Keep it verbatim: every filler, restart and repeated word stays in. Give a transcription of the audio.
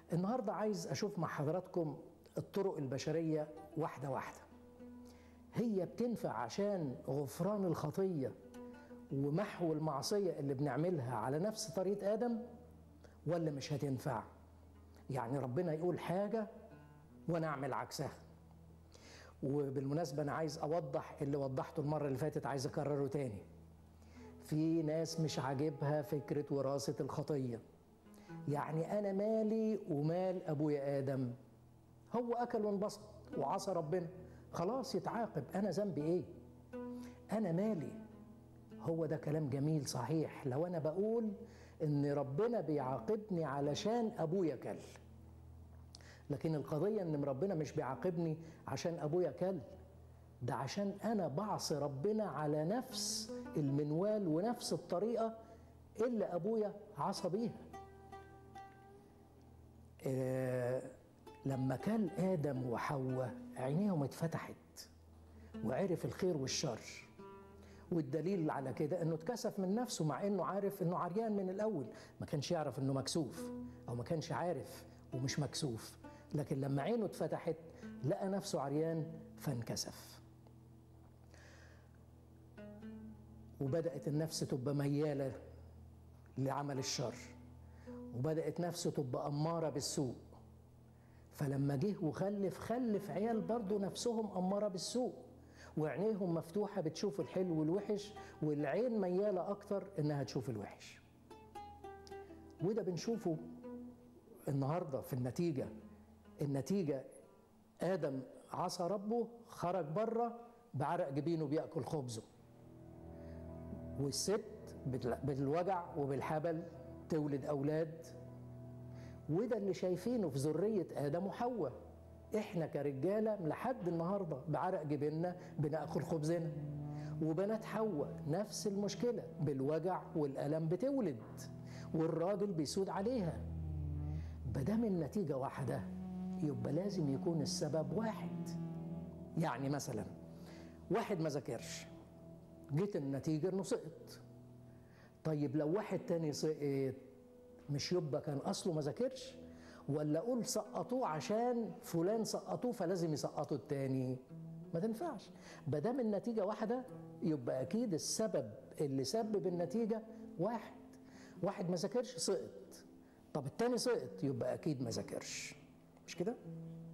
النهاردة عايز أشوف مع حضراتكم الطرق البشرية واحدة واحدة. هي بتنفع عشان غفران الخطية ومحو المعصية اللي بنعملها على نفس طريقة آدم، ولا مش هتنفع؟ يعني ربنا يقول حاجة وأنا أعمل عكسها. وبالمناسبة أنا عايز أوضح اللي وضحته المرة اللي فاتت، عايز أكرره تاني. في ناس مش عاجبها فكرة وراثة الخطية. يعني أنا مالي ومال أبويا آدم؟ هو أكل وانبسط وعصى ربنا، خلاص يتعاقب، أنا ذنبي إيه؟ أنا مالي؟ هو ده كلام جميل صحيح لو أنا بقول إن ربنا بيعاقبني علشان أبويا كل، لكن القضية إن ربنا مش بيعاقبني عشان أبويا كل، ده عشان أنا بعصي ربنا على نفس المنوال ونفس الطريقة اللي أبويا عصى بيها. آه لما كل آدم وحواء عينيهم اتفتحت وعرف الخير والشر، والدليل على كده انه اتكسف من نفسه مع انه عارف انه عريان من الاول. ما كانش يعرف انه مكسوف، او ما كانش عارف ومش مكسوف، لكن لما عينه اتفتحت لقى نفسه عريان فانكسف. وبدأت النفس تبقى ميالة لعمل الشر، وبدأت نفسه تبقى أمارة بالسوء. فلما جه وخلف خلف عيال برضه نفسهم أمارة بالسوء، وعينيهم مفتوحة بتشوف الحلو والوحش، والعين ميالة أكتر إنها تشوف الوحش. وده بنشوفه النهاردة في النتيجة. النتيجة آدم عصى ربه، خرج بره بعرق جبينه بيأكل خبزه، والست بالوجع وبالحبل تولد أولاد. وده اللي شايفينه في ذرية آدم وحواء. احنا كرجالة لحد النهاردة بعرق جبيننا بنأكل خبزنا، وبنات حواء نفس المشكلة، بالوجع والألم بتولد، والراجل بيسود عليها. بدام النتيجة واحدة يبقى لازم يكون السبب واحد. يعني مثلا واحد ما ذاكرش، جيت النتيجة انه سقط. طيب لو واحد تاني سقط، مش يبقى كان اصله ما ذاكرش؟ ولا اقول سقطوه عشان فلان سقطوه فلازم يسقطوا التاني؟ ما تنفعش. بدام النتيجة واحدة يبقى اكيد السبب اللي سبب النتيجة واحد. واحد ما ذاكرش سقط، طب التاني سقط، يبقى اكيد ما ذاكرش، مش كده؟